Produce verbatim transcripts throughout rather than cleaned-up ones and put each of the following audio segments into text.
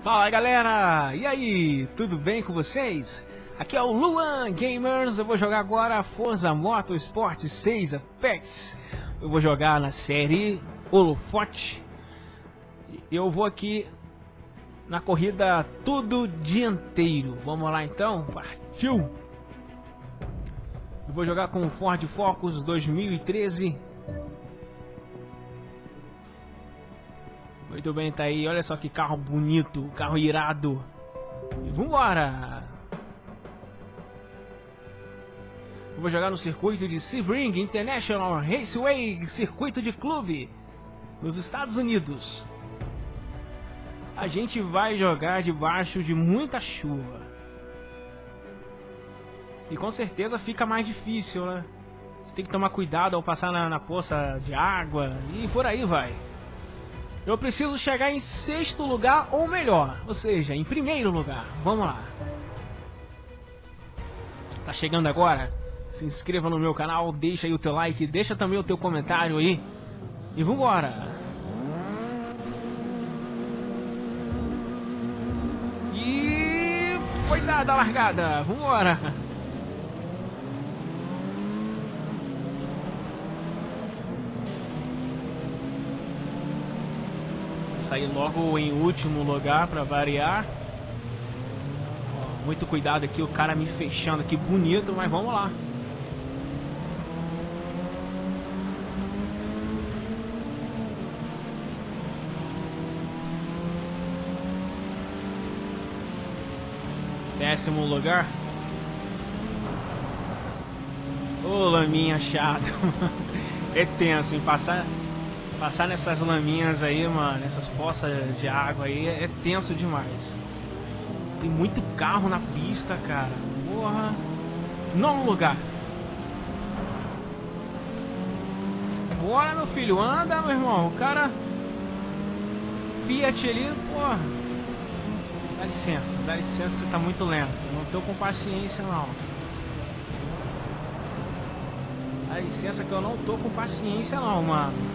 Fala galera, e aí, tudo bem com vocês? Aqui é o Luan Gamers, eu vou jogar agora Forza Motorsport seis Apex. Eu vou jogar na série Holofote. Eu vou aqui na corrida tudo dianteiro. Vamos lá então, partiu! Eu vou jogar com o Ford Focus dois mil e treze. Muito bem, tá aí, olha só que carro bonito, carro irado. E vambora! Eu vou jogar no circuito de Sebring International Raceway, circuito de clube, nos Estados Unidos. A gente vai jogar debaixo de muita chuva. E com certeza fica mais difícil, né? Você tem que tomar cuidado ao passar na, na poça de água e por aí vai. Eu preciso chegar em sexto lugar ou melhor, ou seja, em primeiro lugar. Vamos lá. Tá chegando agora? Se inscreva no meu canal, deixa aí o teu like, deixa também o teu comentário aí. E vambora! E foi dada a largada, vambora! Sair logo em último lugar para variar. Ó, muito cuidado aqui, o cara me fechando aqui bonito, mas vamos lá. Décimo lugar. Ô, laminha chato. É tenso, hein? Passar Passar nessas laminhas aí, mano, nessas poças de água aí, é tenso demais. Tem muito carro na pista, cara. Porra. Nono lugar. Bora, meu filho, anda, meu irmão. O cara Fiat ali, porra. Dá licença, dá licença, você tá muito lento. Não tô com paciência, não. Dá licença que eu não tô com paciência, não, mano.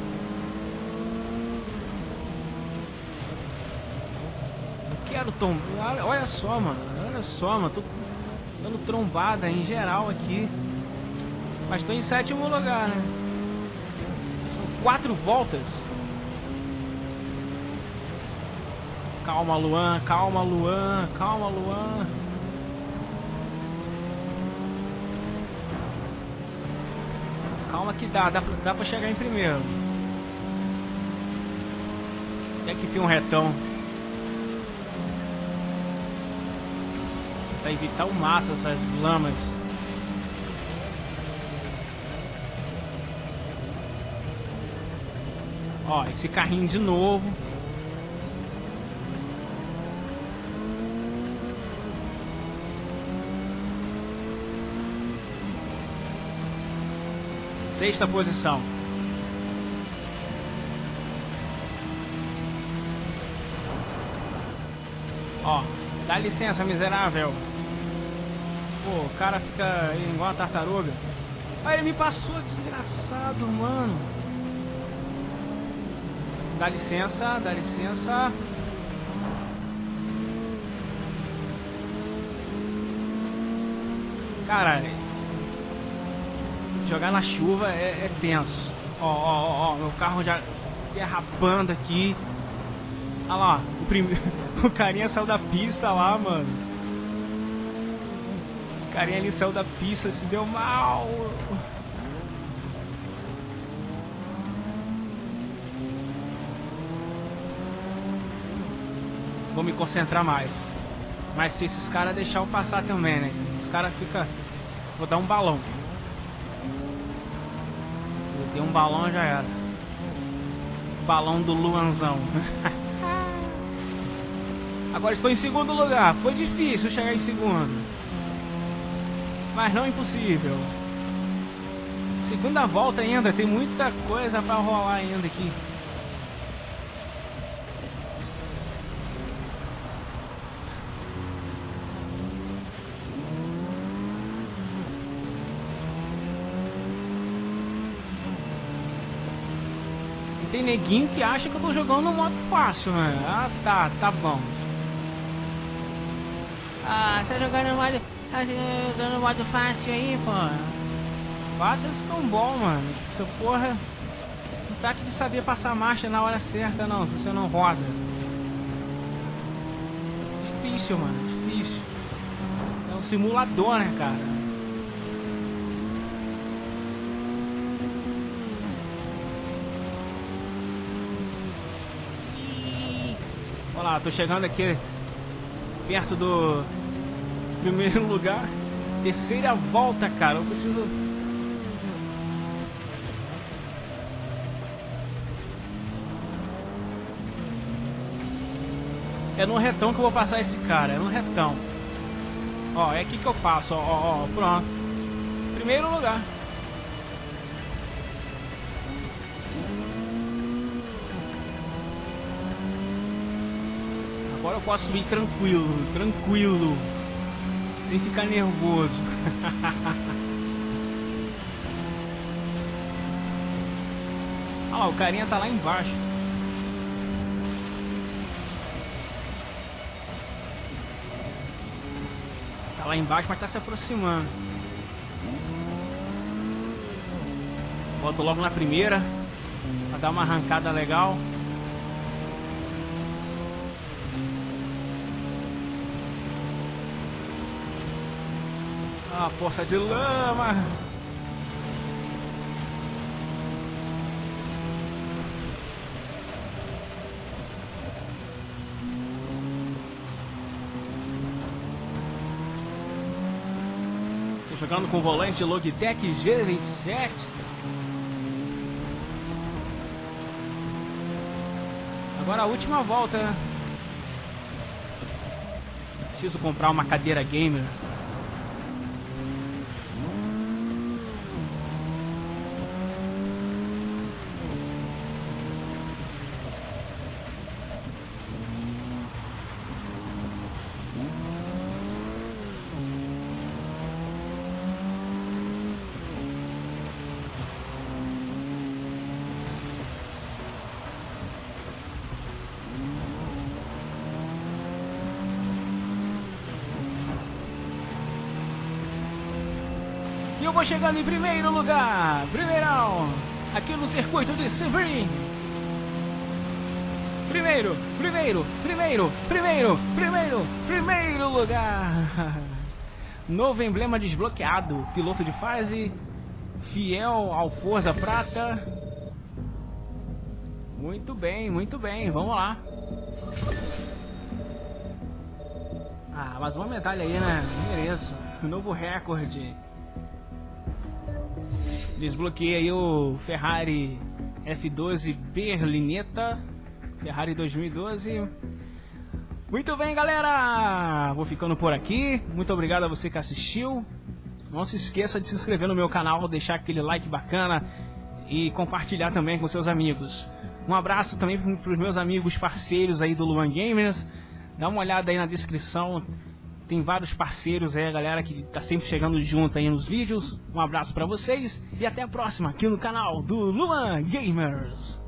Quero tombar, olha só, mano, olha só, mano, tô dando trombada em geral aqui, mas tô em sétimo lugar, né? São quatro voltas. Calma, Luan, calma, Luan, calma, Luan. Calma que dá, dá, dá pra chegar em primeiro. Até que tem um retão. Tentar evitar o máximo essas lamas. Ó, esse carrinho de novo. Sexta posição. Ó, dá licença, miserável. Pô, o cara fica igual uma tartaruga. Aí ele me passou, desgraçado, mano. Dá licença, dá licença. Cara, jogar na chuva é, é tenso. Ó, ó, ó, ó, meu carro já derrapando aqui. Olha lá, o, prim... o carinha saiu da pista lá, mano. O carinha ali saiu da pista, se deu mal. Vou me concentrar mais. Mas se esses caras deixar eu passar também, né? Os caras ficam... Vou dar um balão. Se eu der um balão, já era. Balão do Luanzão. Agora estou em segundo lugar. Foi difícil chegar em segundo, mas não impossível. Segunda volta ainda, tem muita coisa para rolar ainda aqui. tem neguinho que acha que eu tô jogando no modo fácil, né? Ah, tá, tá bom. Ah, você tá jogando no modo, tá jogando no modo fácil aí, pô. Fácil é tão bom, mano. Essa porra não tá aqui de saber passar marcha na hora certa, não, se você não roda. Difícil, mano, difícil. É um simulador, né, cara? Olha lá, tô chegando aqui perto do primeiro lugar. Terceira volta, cara. Eu preciso... É no retão que eu vou passar esse cara. É no retão. Ó, é aqui que eu passo. Ó, ó, ó. Pronto. Primeiro lugar. Agora eu posso ir tranquilo, tranquilo, sem ficar nervoso. Olha lá, o carinha tá lá embaixo. Tá lá embaixo, mas tá se aproximando. Volto logo na primeira, pra dar uma arrancada legal. Ah, poça de lama. Estou jogando com o volante Logitech G vinte e sete. Agora a última volta. Preciso comprar uma cadeira gamer. E eu vou chegando em primeiro lugar, primeirão, aqui no circuito de Sebring. Primeiro, primeiro, primeiro, primeiro, primeiro, primeiro lugar. Novo emblema desbloqueado, piloto de fase, fiel ao Forza Prata. Muito bem, muito bem, vamos lá. Ah, mais uma medalha aí, né? Mereço. Um novo recorde. Desbloqueei aí o Ferrari F doze Berlinetta, Ferrari dois mil e doze. Muito bem, galera, vou ficando por aqui. Muito obrigado a você que assistiu. Não se esqueça de se inscrever no meu canal, deixar aquele like bacana e compartilhar também com seus amigos. Um abraço também para os meus amigos parceiros aí do Luan Gamers. Dá uma olhada aí na descrição. Tem vários parceiros aí, a galera que tá sempre chegando junto aí nos vídeos. Um abraço pra vocês e até a próxima aqui no canal do Luan Gamers.